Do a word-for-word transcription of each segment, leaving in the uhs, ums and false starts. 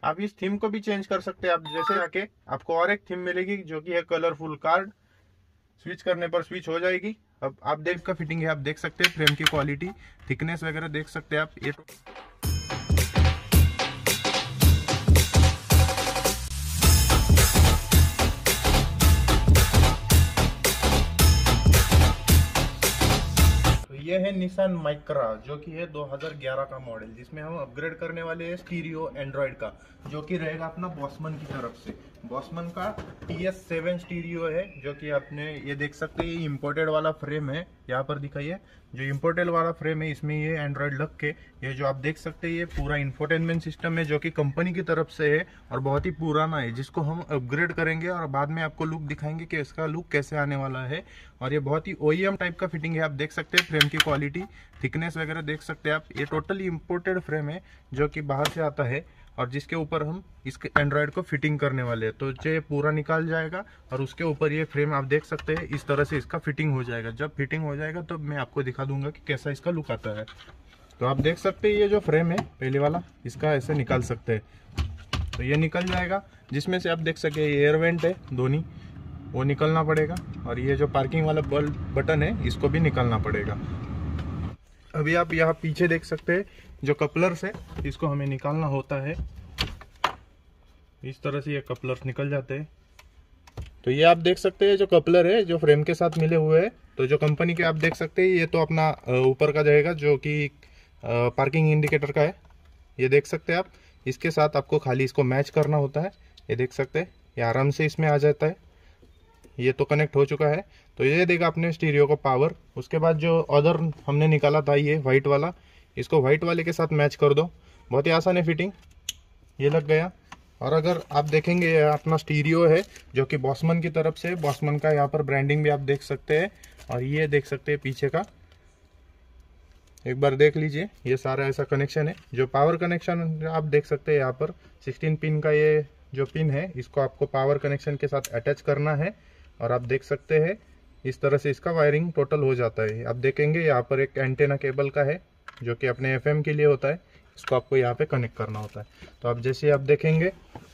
आप इस थीम को भी चेंज कर सकते हैं। आप जैसे आके आपको और एक थीम मिलेगी जो कि है कलरफुल कार्ड, स्विच करने पर स्विच हो जाएगी। अब आप देख का फिटिंग है, आप देख सकते हैं फ्रेम की क्वालिटी, थिकनेस वगैरह देख सकते हैं आप। ये ये है निसान माइक्रा जो कि है दो हज़ार ग्यारह का मॉडल, जिसमें हम अपग्रेड करने वाले हैं स्टीरियो एंड्रॉइड का, जो कि रहेगा अपना बॉसमन की तरफ से। बॉसमन का टी एस सेवन स्टीरियो है, जो कि आपने ये देख सकते हैं, ये इम्पोर्टेड वाला फ्रेम है। यहाँ पर दिखाइए, जो इम्पोर्टेड वाला फ्रेम है इसमें ये एंड्रॉइड लग के, ये जो आप देख सकते हैं ये पूरा इंफोटेनमेंट सिस्टम है जो कि कंपनी की तरफ से है और बहुत ही पुराना है, जिसको हम अपग्रेड करेंगे और बाद में आपको लुक दिखाएंगे कि इसका लुक कैसे आने वाला है। और ये बहुत ही ओ ई एम टाइप का फिटिंग है, आप देख सकते हैं फ्रेम की क्वालिटी, थिकनेस वगैरह देख सकते हैं आप। ये टोटली इम्पोर्टेड फ्रेम है जो कि बाहर से आता है और जिसके ऊपर हम इसके एंड्रॉयड को फिटिंग करने वाले हैं। तो ये पूरा निकाल जाएगा और उसके ऊपर ये फ्रेम आप देख सकते हैं, इस तरह से इसका फिटिंग हो जाएगा। जब फिटिंग हो जाएगा तो मैं आपको दिखा दूंगा कि कैसा इसका लुक आता है। तो आप देख सकते हैं ये जो फ्रेम है पहले वाला, इसका ऐसे निकाल सकते हैं, तो ये निकल जाएगा। जिसमें से आप देख सके एयर वेंट है दोनों, वो निकलना पड़ेगा, और ये जो पार्किंग वाला बल्ब बटन है इसको भी निकालना पड़ेगा। अभी आप यहाँ पीछे देख सकते हैं जो कपलर्स है, इसको हमें निकालना होता है। इस तरह से ये कपलर्स निकल जाते हैं। तो ये आप देख सकते हैं जो कपलर है जो फ्रेम के साथ मिले हुए हैं, तो जो कंपनी के आप देख सकते हैं, ये तो अपना ऊपर का रहेगा जो कि पार्किंग इंडिकेटर का है, ये देख सकते हैं आप। इसके साथ आपको खाली इसको मैच करना होता है, ये देख सकते हैं, ये आराम से इसमें आ जाता है। ये तो कनेक्ट हो चुका है, तो ये देगा अपने स्टीरियो को पावर। उसके बाद जो अदर हमने निकाला था ये वाइट वाला, इसको वाइट वाले के साथ मैच कर दो, बहुत ही आसान है फिटिंग, ये लग गया। और अगर आप देखेंगे अपना स्टीरियो है जो कि बॉसमन की तरफ से, बॉसमन का यहाँ पर ब्रांडिंग भी आप देख सकते हैं, और ये देख सकते हैं पीछे का, एक बार देख लीजिए, ये सारा ऐसा कनेक्शन है। जो पावर कनेक्शन आप देख सकते हैं यहाँ पर सोलह पिन का ये जो पिन है, इसको आपको पावर कनेक्शन के साथ अटैच करना है, और आप देख सकते हैं इस तरह से इसका वायरिंग टोटल हो जाता है। आप देखेंगे यहाँ पर एक एंटेना केबल का है जो कि अपने एफ एम के लिए होता है, इसको आपको यहाँ पे कनेक्ट करना होता है। तो आप जैसे आप देखेंगे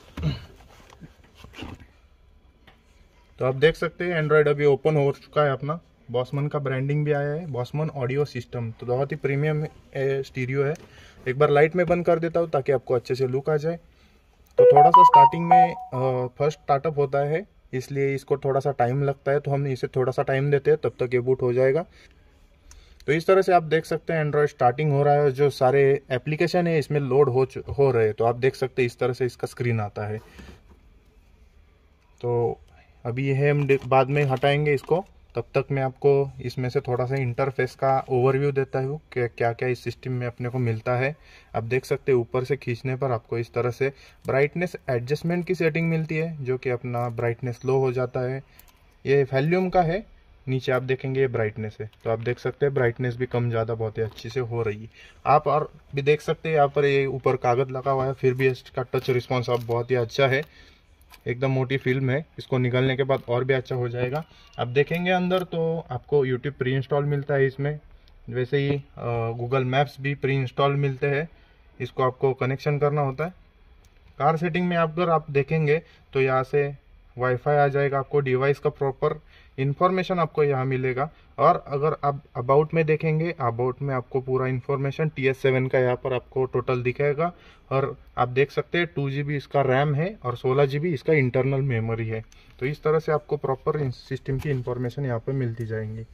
तो आप देख सकते हैं एंड्रॉयड अभी ओपन हो चुका है अपना, बॉसमन का ब्रांडिंग भी आया है, बॉसमन ऑडियो सिस्टम। तो बहुत ही प्रीमियम स्टीरियो है। एक बार लाइट में बंद कर देता हूँ ताकि आपको अच्छे से लुक आ जाए। तो थोड़ा सा स्टार्टिंग में फर्स्ट स्टार्टअप होता है, इसलिए इसको थोड़ा सा टाइम लगता है, तो हम इसे थोड़ा सा टाइम देते हैं, तब तक ये बूट हो जाएगा। तो इस तरह से आप देख सकते हैं एंड्रॉयड स्टार्टिंग हो रहा है, जो सारे एप्लीकेशन है इसमें लोड हो हो रहे हैं। तो आप देख सकते हैं इस तरह से इसका स्क्रीन आता है। तो अभी यह हम बाद में हटाएंगे इसको, तब तक मैं आपको इसमें से थोड़ा सा इंटरफेस का ओवरव्यू देता हूँ कि क्या क्या इस सिस्टम में अपने को मिलता है। आप देख सकते हैं ऊपर से खींचने पर आपको इस तरह से ब्राइटनेस एडजस्टमेंट की सेटिंग मिलती है, जो कि अपना ब्राइटनेस लो हो जाता है। ये वॉल्यूम का है, नीचे आप देखेंगे ये ब्राइटनेस है, तो आप देख सकते हैं ब्राइटनेस भी कम ज़्यादा बहुत ही अच्छी से हो रही है। आप और भी देख सकते हैं यहाँ पर ये ऊपर कागज़ लगा हुआ है, फिर भी इसका टच रिस्पॉन्स आप बहुत ही अच्छा है, एकदम मोटी फिल्म है। इसको निकालने के बाद और भी अच्छा हो जाएगा। आप देखेंगे अंदर तो आपको यूट्यूब प्री इंस्टॉल मिलता है इसमें, वैसे ही गूगल मैप्स भी प्री इंस्टॉल मिलते हैं। इसको आपको कनेक्शन करना होता है। कार सेटिंग में अगर आप देखेंगे तो यहाँ से वाईफाई आ जाएगा, आपको डिवाइस का प्रॉपर इन्फॉर्मेशन आपको यहाँ मिलेगा। और अगर आप अबाउट में देखेंगे, अबाउट में आपको पूरा इन्फॉर्मेशन टी एस सेवन का यहाँ पर आपको टोटल दिखाएगा। और आप देख सकते हैं टू जी बी इसका रैम है और सोलह जी बी इसका इंटरनल मेमोरी है। तो इस तरह से आपको प्रॉपर सिस्टम की इन्फॉर्मेशन यहाँ पर मिलती जाएंगी।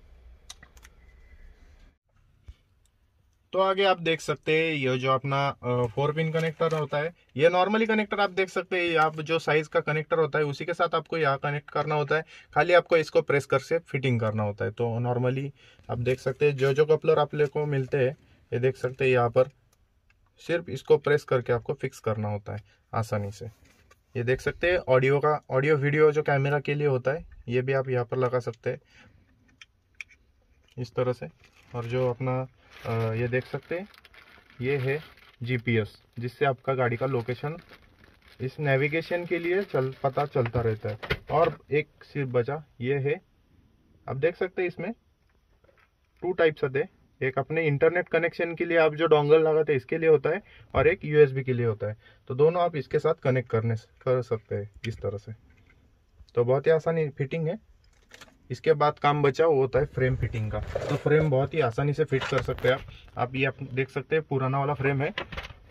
तो आगे आप देख सकते हैं ये जो अपना फोर पिन कनेक्टर होता है, ये नॉर्मली कनेक्टर आप देख सकते हैं, आप जो साइज का कनेक्टर होता है उसी के साथ आपको यहाँ कनेक्ट करना होता है। खाली आपको इसको प्रेस कर से फिटिंग करना होता है। तो नॉर्मली आप देख सकते हैं जो जो कपलर आप लोग को मिलते हैं, ये देख सकते हैं यहाँ पर सिर्फ इसको प्रेस करके आपको फिक्स करना होता है आसानी से। ये देख सकते हैं ऑडियो का, ऑडियो वीडियो जो कैमरा के लिए होता है, ये भी आप यहाँ पर लगा सकते हैं इस तरह से। और जो अपना आ, ये देख सकते हैं ये है जी पी एस, जिससे आपका गाड़ी का लोकेशन इस नेविगेशन के लिए चल पता चलता रहता है। और एक सिर्फ बचा ये है, आप देख सकते हैं इसमें टू टाइप्स आते हैं, एक अपने इंटरनेट कनेक्शन के लिए आप जो डोंगल लगाते हैं इसके लिए होता है, और एक यूएसबी के लिए होता है। तो दोनों आप इसके साथ कनेक्ट करने कर सकते हैं इस तरह से। तो बहुत ही आसानी फिटिंग है। इसके बाद काम बचा वो होता है फ्रेम फिटिंग का। तो फ्रेम बहुत ही आसानी से फिट कर सकते हैं आप आप ये आप देख सकते हैं पुराना वाला फ्रेम है,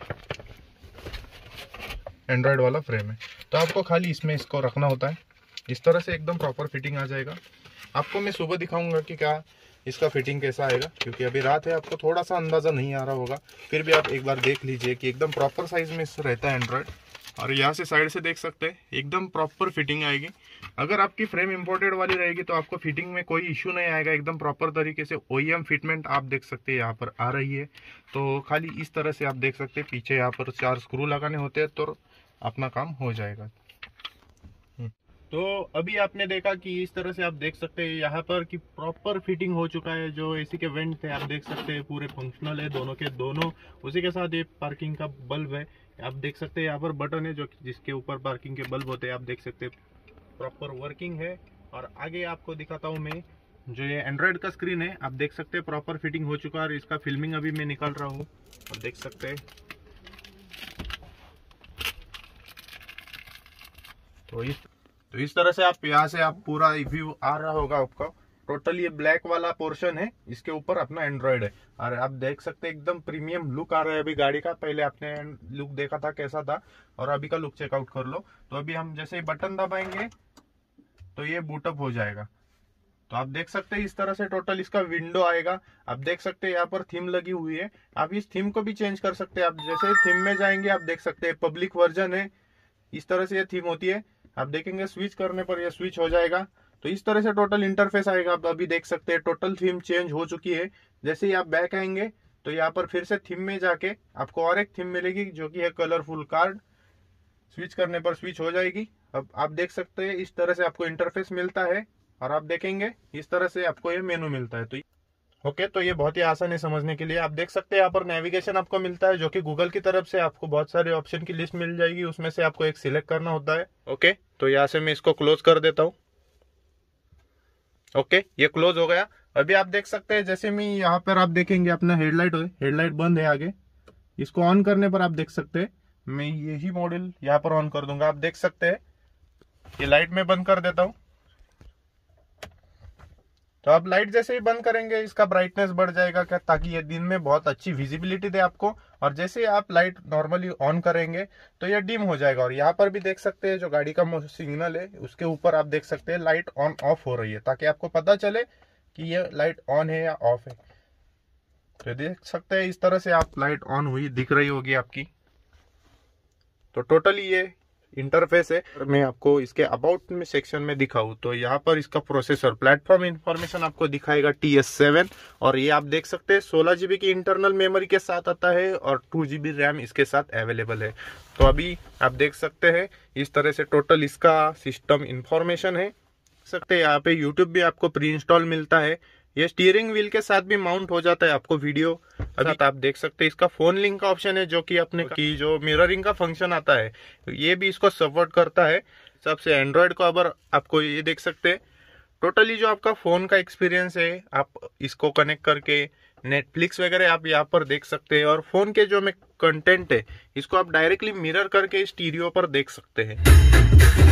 एंड्रॉयड वाला फ्रेम है। तो आपको खाली इसमें इसको रखना होता है, इस तरह से एकदम प्रॉपर फिटिंग आ जाएगा। आपको मैं सुबह दिखाऊंगा कि क्या इसका फिटिंग कैसा आएगा, क्योंकि अभी रात है, आपको थोड़ा सा अंदाज़ा नहीं आ रहा होगा, फिर भी आप एक बार देख लीजिए कि एकदम प्रॉपर साइज में रहता है एंड्रॉयड। और यहाँ से साइड से देख सकते हैं एकदम प्रॉपर फिटिंग आएगी। अगर आपकी फ्रेम इंपोर्टेड वाली रहेगी तो आपको फिटिंग में कोई इशू नहीं आएगा, एकदम प्रॉपर तरीके से ओईएम फिटमेंट आप देख सकते हैं यहाँ पर आ रही है। तो खाली इस तरह से आप देख सकते हैं, पीछे यहाँ पर चार स्क्रू लगाने होते हैं तो अपना काम हो जाएगा। तो अभी आपने देखा कि इस तरह से आप देख सकते हैं यहाँ पर कि प्रॉपर फिटिंग हो चुका है। जो एसी के वेंट थे आप देख सकते हैं पूरे फंक्शनल है दोनों के दोनों। उसी के साथ ये पार्किंग का बल्ब है, आप देख सकते हैं यहाँ पर बटन है जो जिसके ऊपर पार्किंग के बल्ब होते हैं, आप देख सकते हैं प्रॉपर वर्किंग है। और आगे आपको दिखाता हूँ मैं, जो ये एंड्रॉयड का स्क्रीन है आप देख सकते हैं प्रॉपर फिटिंग हो चुका है। और इसका फिल्मिंग अभी मैं निकाल रहा हूँ, आप देख सकते हैं। तो इस तो इस तरह से आप यहाँ से आप पूरा व्यू आ रहा होगा आपका। टोटल ये ब्लैक वाला पोर्शन है, इसके ऊपर अपना एंड्रॉयड है। और आप देख सकते हैं एकदम प्रीमियम लुक आ रहा है अभी गाड़ी का। पहले आपने लुक देखा था कैसा था, और अभी का लुक चेकआउट कर लो। तो अभी हम जैसे बटन दबाएंगे तो ये बूटअप हो जाएगा। तो आप देख सकते हैं इस तरह से टोटल इसका विंडो आएगा। आप देख सकते हैं यहाँ पर थीम लगी हुई है, आप इस थीम को भी चेंज कर सकते हैं। आप जैसे थीम में जाएंगे आप देख सकते हैं पब्लिक वर्जन है, इस तरह से ये थीम होती है। आप देखेंगे स्विच करने पर यह स्विच हो जाएगा। तो इस तरह से टोटल इंटरफेस आएगा। आप अभी देख सकते हैं टोटल थीम चेंज हो चुकी है। जैसे ही आप बैक आएंगे तो यहाँ पर फिर से थीम में जाके आपको और एक थीम मिलेगी जो कि है कलरफुल कार्ड। स्विच करने पर स्विच हो जाएगी। अब आप देख सकते हैं इस तरह से आपको इंटरफेस मिलता है। और आप देखेंगे इस तरह से आपको ये मेनू मिलता है। तो ओके okay, तो ये बहुत ही आसान है समझने के लिए। आप देख सकते हैं यहाँ पर नेविगेशन आपको मिलता है, जो कि गूगल की तरफ से आपको बहुत सारे ऑप्शन की लिस्ट मिल जाएगी, उसमें से आपको एक सिलेक्ट करना होता है। ओके okay, तो यहाँ से मैं इसको क्लोज कर देता हूँ। ओके okay, ये क्लोज हो गया। अभी आप देख सकते हैं जैसे मैं यहाँ पर आप देखेंगे अपना हेडलाइट हो हेडलाइट बंद है आगे, इसको ऑन करने पर आप देख सकते हैं मैं यही मॉडल यहाँ पर ऑन कर दूंगा। आप देख सकते हैं ये लाइट में बंद कर देता हूँ। तो आप लाइट जैसे ही बंद करेंगे इसका ब्राइटनेस बढ़ जाएगा क्या, ताकि ये दिन में बहुत अच्छी विजिबिलिटी दे आपको। और जैसे ही आप लाइट नॉर्मली ऑन करेंगे तो ये डिम हो जाएगा। और यहाँ पर भी देख सकते हैं जो गाड़ी का सिग्नल है उसके ऊपर आप देख सकते हैं लाइट ऑन ऑफ हो रही है, ताकि आपको पता चले कि ये लाइट ऑन है या ऑफ है। तो देख सकते हैं इस तरह से आप लाइट ऑन हुई दिख रही होगी आपकी। तो टोटली ये इंटरफेस है। मैं आपको इसके अबाउट में सेक्शन में दिखाऊं तो यहाँ पर इसका प्रोसेसर प्लेटफॉर्म इंफॉर्मेशन आपको दिखाएगा टी एस सेवन। और ये आप देख सकते हैं सोलह जीबी की इंटरनल मेमोरी के साथ आता है और टू जीबी रैम इसके साथ अवेलेबल है। तो अभी आप देख सकते हैं इस तरह से टोटल इसका सिस्टम इंफॉर्मेशन है। सकते हैं यहाँ पे यूट्यूब भी आपको प्री इंस्टॉल मिलता है। ये स्टीयरिंग व्हील के साथ भी माउंट हो जाता है आपको वीडियो। अभी आप देख सकते हैं इसका फोन लिंक का ऑप्शन है, जो कि अपने की जो मिररिंग का फंक्शन आता है ये भी इसको सपोर्ट करता है। सबसे एंड्रॉयड को अगर आपको ये देख सकते हैं टोटली जो आपका फोन का एक्सपीरियंस है, आप इसको कनेक्ट करके नेटफ्लिक्स वगैरह आप यहाँ पर देख सकते हैं। और फोन के जो में कंटेंट है इसको आप डायरेक्टली मिरर करके स्टीरियो पर देख सकते हैं।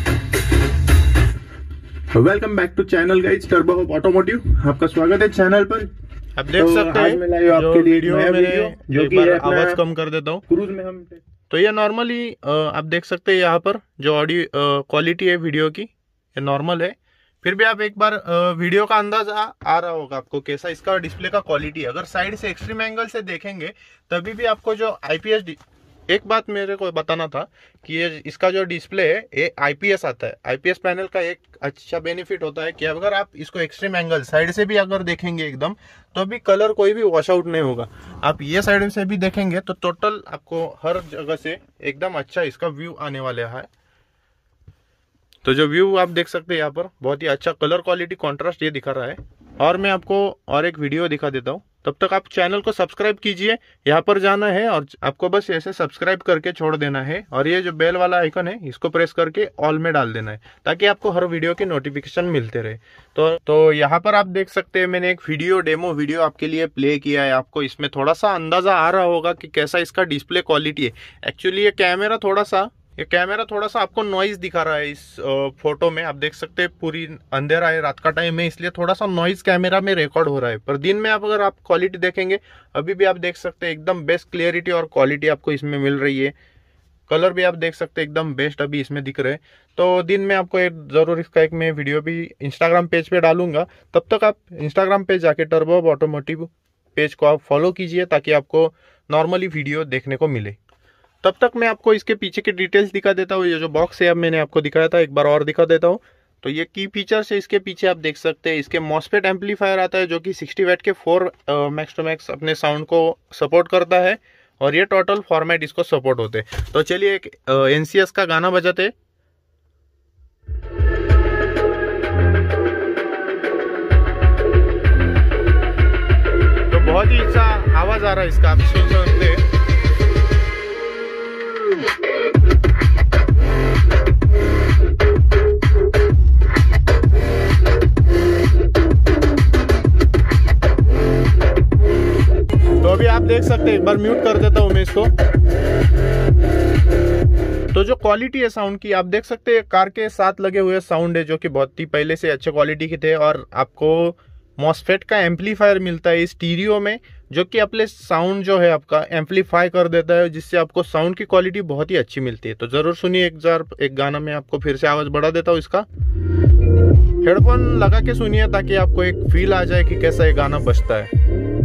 Welcome back to channel guys turbo hope automotive. आपका स्वागत है चैनल पर। आप देख तो सकते हैं आज मैं लाया हूं आपके लिए वीडियो नया में वीडियो, जो कि है अपना आवाज कम कर देता हूँ। क्रूज में हम तो ये नॉर्मली आप देख सकते हैं यहाँ पर जो ऑडियो क्वालिटी है वीडियो की ये नॉर्मल है। फिर भी आप एक बार वीडियो का अंदाजा आ रहा होगा आपको कैसा इसका डिस्प्ले का क्वालिटी। अगर साइड से एक्सट्रीम एंगल से देखेंगे तभी भी आपको जो आईपीएस, एक बात मेरे को बताना था कि ये इसका जो डिस्प्ले है ये आईपीएस आता है। आईपीएस पैनल का एक अच्छा बेनिफिट होता है कि अगर आप इसको एक्सट्रीम एंगल साइड से भी अगर देखेंगे एकदम तो भी कलर कोई भी वॉश आउट नहीं होगा। आप ये साइड से भी देखेंगे तो टोटल आपको हर जगह से एकदम अच्छा इसका व्यू आने वाला है। तो जो व्यू आप देख सकते हैं यहाँ पर बहुत ही अच्छा कलर क्वालिटी कॉन्ट्रास्ट ये दिखा रहा है। और मैं आपको और एक वीडियो दिखा देता हूँ। तब तक आप चैनल को सब्सक्राइब कीजिए। यहाँ पर जाना है और आपको बस ऐसे सब्सक्राइब करके छोड़ देना है, और ये जो बेल वाला आइकन है इसको प्रेस करके ऑल में डाल देना है, ताकि आपको हर वीडियो की नोटिफिकेशन मिलते रहे। तो तो यहाँ पर आप देख सकते हैं मैंने एक वीडियो डेमो वीडियो आपके लिए प्ले किया है। आपको इसमें थोड़ा सा अंदाजा आ रहा होगा कि कैसा इसका डिस्प्ले क्वालिटी है। एक्चुअली ये कैमरा थोड़ा सा ये कैमरा थोड़ा सा आपको नॉइज दिखा रहा है। इस फोटो में आप देख सकते हैं पूरी अंधेरा है, रात का टाइम है, इसलिए थोड़ा सा नॉइज कैमरा में रिकॉर्ड हो रहा है। पर दिन में आप अगर आप क्वालिटी देखेंगे, अभी भी आप देख सकते हैं एकदम बेस्ट क्लियरिटी और क्वालिटी आपको इसमें मिल रही है। कलर भी आप देख सकते हैं एकदम बेस्ट अभी इसमें दिख रहे हैं। तो दिन में आपको एक जरूर इसका एक मैं वीडियो भी इंस्टाग्राम पेज पे डालूंगा। तब तक आप इंस्टाग्राम पे जाके टर्बो ऑटोमोटिव पेज को आप फॉलो कीजिए, ताकि आपको नॉर्मली वीडियो देखने को मिले। तब तक मैं आपको इसके पीछे की डिटेल्स दिखा देता हूँ। ये जो बॉक्स है अब मैंने आपको दिखाया था, एक बार और दिखा देता हूँ। तो ये की फीचर्स है इसके पीछे, आप देख सकते हैं इसके मॉसफेट एम्पलीफायर आता है, जो कि सिक्सटी वाट के फोर मैक्स टू मैक्स अपने साउंड को सपोर्ट करता है, और ये टोटल फॉर्मेट इसको सपोर्ट होते हैं। तो चलिए एक एनसीएस का गाना बजाते। तो बहुत ही अच्छा आवाज आ रहा है इसका, आप सुन सकते हैं। तो अभी आप देख सकते हैं, एक बार म्यूट कर देता हूं मैं इसको। तो जो क्वालिटी है साउंड की, आप देख सकते हैं कार के साथ लगे हुए साउंड है, जो कि बहुत ही पहले से अच्छे क्वालिटी के थे। और आपको मॉसफेट का एम्पलीफायर मिलता है इस स्टीरियो में, जो कि अपने साउंड जो है आपका एम्पलीफाई कर देता है, जिससे आपको साउंड की क्वालिटी बहुत ही अच्छी मिलती है। तो जरूर सुनिए एक जार एक गाना में आपको फिर से आवाज बढ़ा देता हूँ इसका। हेडफोन लगा के सुनिए, ताकि आपको एक फील आ जाए कि कैसा ये गाना बजता है।